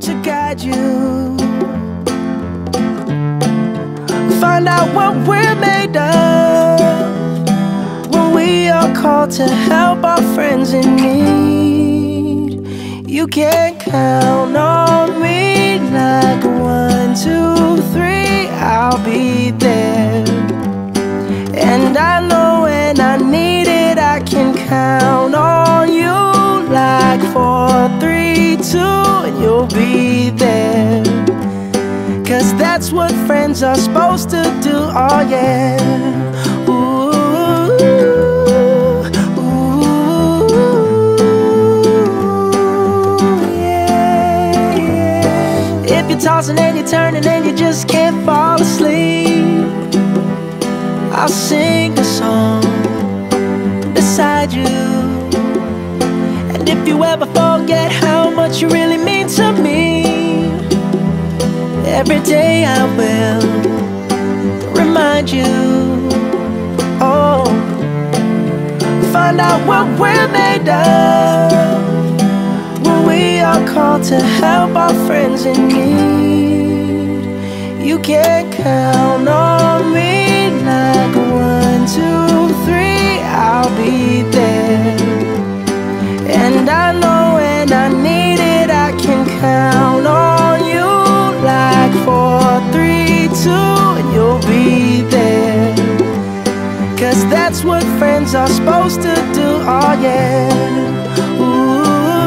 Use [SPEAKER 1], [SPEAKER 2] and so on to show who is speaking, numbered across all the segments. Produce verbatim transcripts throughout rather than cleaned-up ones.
[SPEAKER 1] to guide you. Find out what we're made of when we are called to help our friends in need. You can count on me like one, two, three, I'll be there. And I know when I need it, I can count on you like four, three, two, and you'll be there. Cause that's what friends are supposed to do, oh yeah. Ooh, ooh, yeah, yeah. If you're tossing and you're turning and you just can't fall asleep, I'll sing a song beside you. And if you ever forget how much you really mean to me, every day I will remind you. Oh, find out what we're made of when we are called to help our friends in need. You can count on me like one, two, three, I'll be there. And I know when I need it, I can count on you like four, three, two, and you'll be there. Cause that's what friends are supposed to do, oh yeah. Ooh,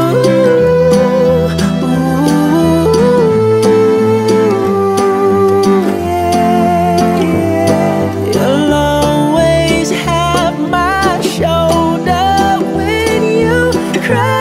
[SPEAKER 1] ooh, yeah, yeah. You'll always have my shoulder when you cry.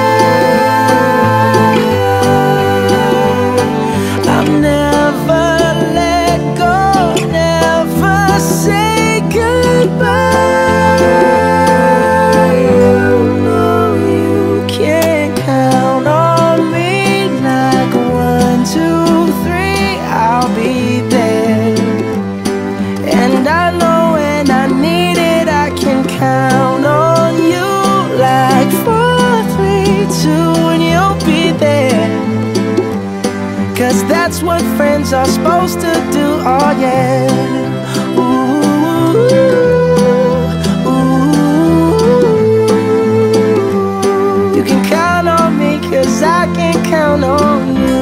[SPEAKER 1] Cause that's what friends are supposed to do, oh yeah. Ooh, ooh. You can count on me cause I can count on you.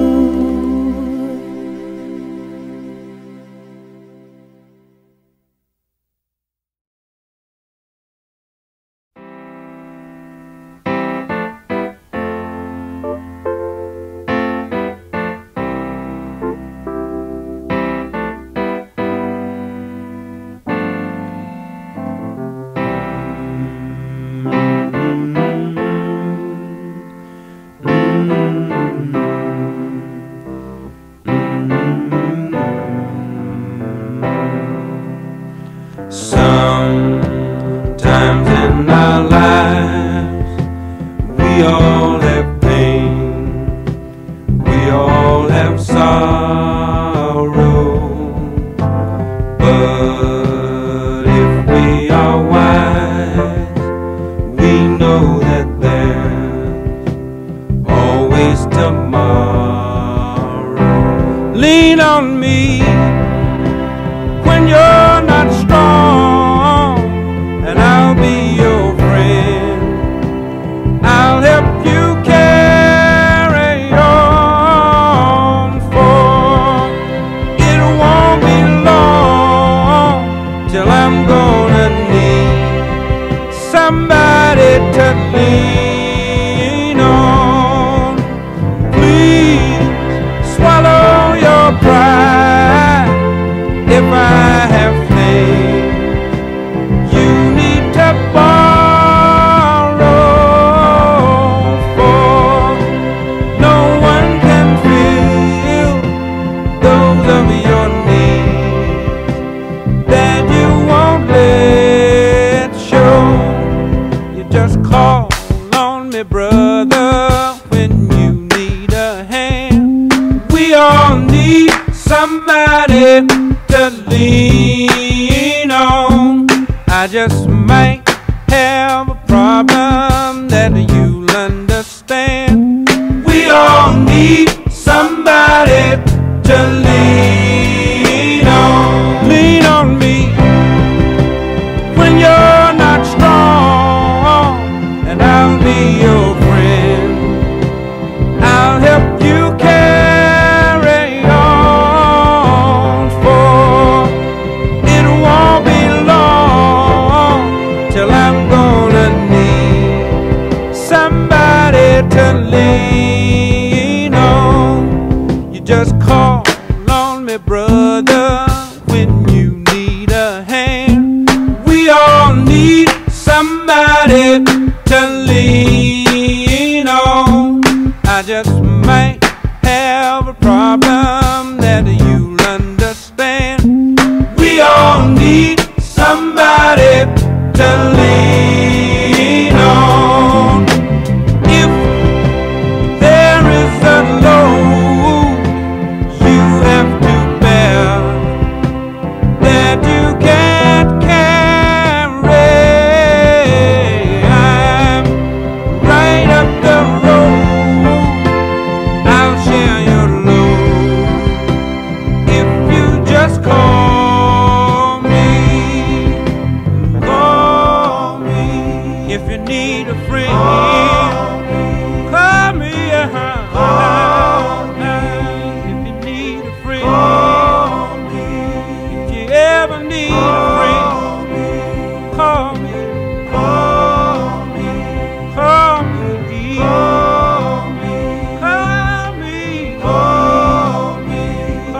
[SPEAKER 2] Sometimes in our lives we all have pain, we all have sorrow, but if we are wise, we know that there's always tomorrow. Lean on me when you're not strong, and I'll be your friend. I'll help you carry on, for it won't be long till I'm gonna need somebody to lean on. Please swallow your pride if I have things you need to borrow, for no one can fill those of your needs that you won't let show. You just call on me, brother, when you need a hand. We all need somebody to lean on. I just might have a problem that you'll understand. We all need somebody to lean on. Lean on me when you're not strong, and I'll be your friend. I'll help you carry on, for it won't be long till I'm gonna need somebody to lean on. You just call on me, brother, when you need a hand. We all need somebody to lean on. I just might have a problem that you'll understand. We all need somebody to lean on. If there is a load you have to bear that you can't carry, I'm right up the road. I'll share your load if you just call me, call me. If you need a friend, call me. If you need a friend, if you ever need a friend, call me, call me, call me, call me, call me, call me,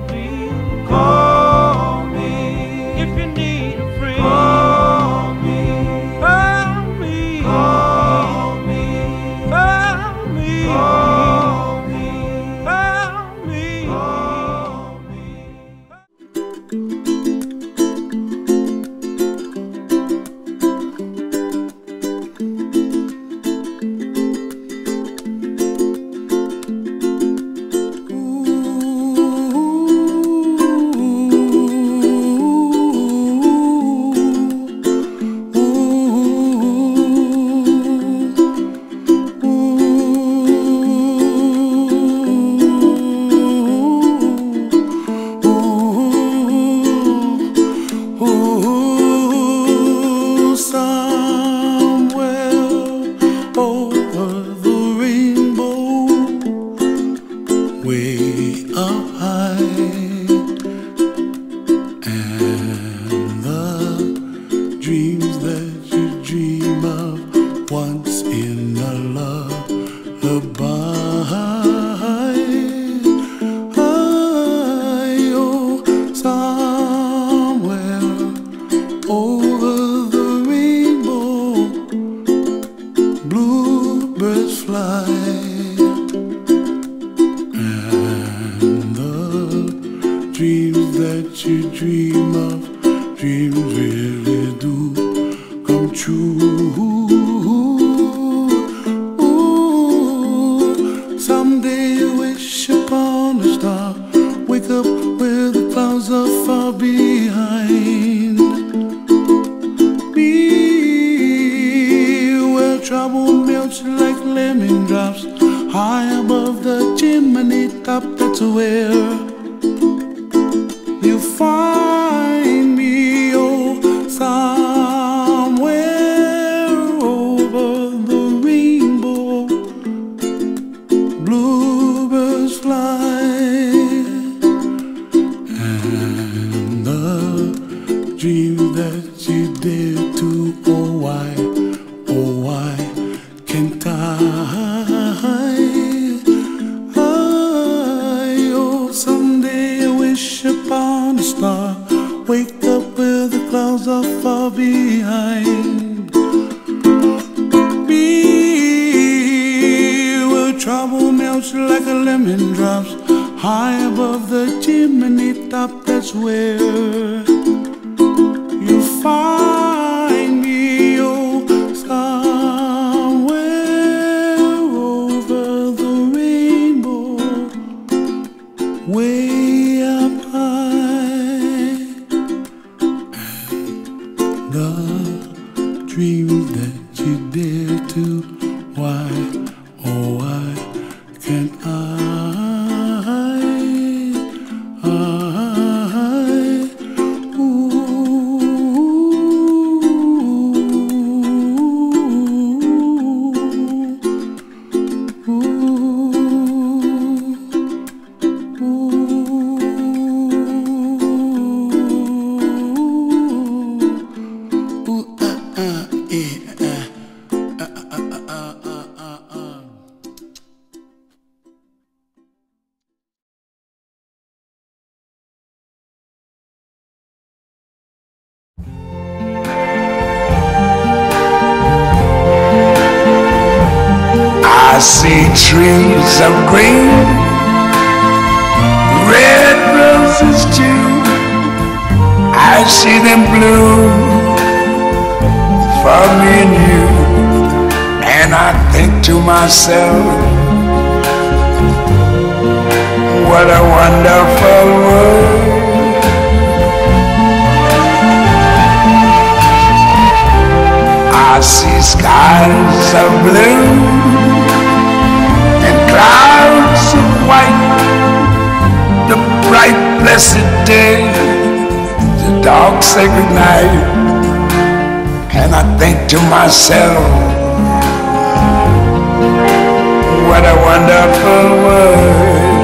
[SPEAKER 2] call me. If you need a friend, call me, call me, call me, call me, call me, call me, call me.
[SPEAKER 3] Why, oh why can't I? see trees of green, red roses too. I see them bloom for me and you. And I think to myself, what a wonderful world. I see skies of blue and clouds of white, the bright blessed day, the dark sacred night. And I think to myself, what a wonderful world.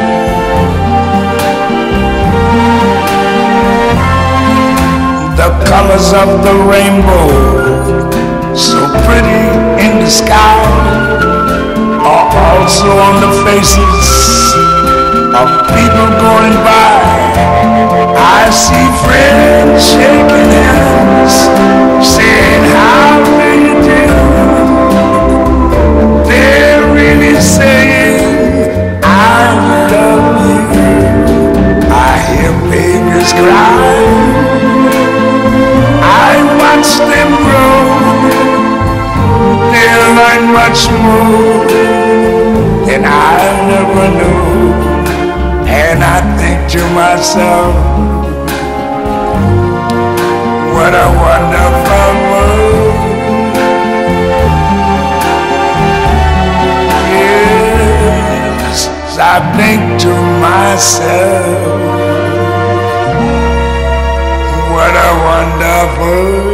[SPEAKER 3] The colors of the rainbow, so pretty in the sky, are also on the faces of people going by. I see friends shaking hands, saying, how do you do? They're really saying, I love you. I hear babies cry, I watch them grow. They'll learn much more than I never knew. And I think to myself, what a wonderful world. Yes, I think to myself, what a wonderful world.